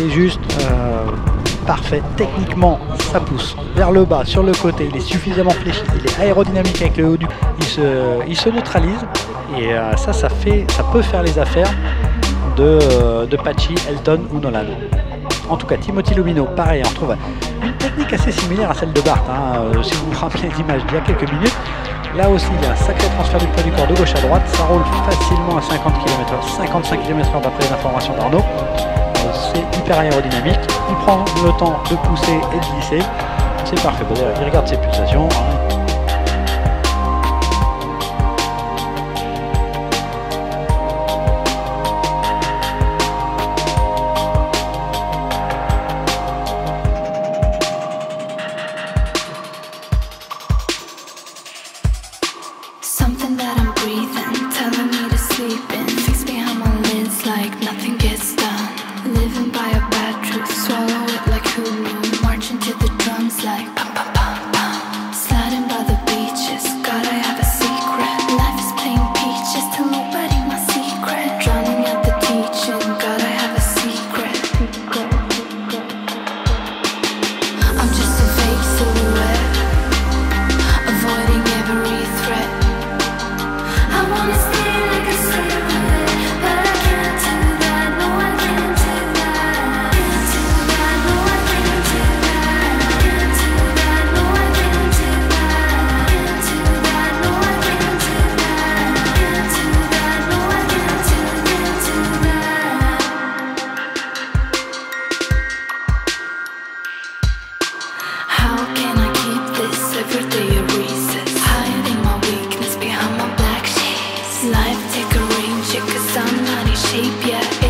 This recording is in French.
c'est juste parfait. Techniquement, ça pousse vers le bas, sur le côté, il est suffisamment fléchi, il est aérodynamique avec le haut du, il se neutralise et ça peut faire les affaires de Pachi, Elton ou Nolan. En tout cas, Timothy Lumineaux, pareil, on retrouve une technique assez similaire à celle de Bart, hein, si vous vous rappelez les images d'il y a quelques minutes. Là aussi, il y a un sacré transfert du poids du corps de gauche à droite, ça roule facilement à 50 km/h, 55 km/h d'après les informations d'Arnaud. C'est hyper aérodynamique, il prend le temps de pousser et de glisser, c'est parfait. Bon, il regarde ses pulsations, hein. Something that I'm breathing, telling me to sleep in. Fix behind my lids like nothing gets done. Living by a bad truth, swallow it like who knew. Marching to the drums like pam pam pam pam. Sliding by the beaches, God I have a secret. Life is playing peaches, tell nobody my secret. Drowning out the teaching, God I have a secret. I'm just a fake silhouette, avoiding every threat. I wanna stay like a silhouette, but I can't do that, no I can't do that. Can't do that, no I can't do that. Can't do that, no I can't do that. Can't do that, no I can't do that. Can't do that, no I can't do that. How can I keep this everyday a recess? Hiding my weakness behind my black sheets. Life take a rain check, cause I'm not in shape yet.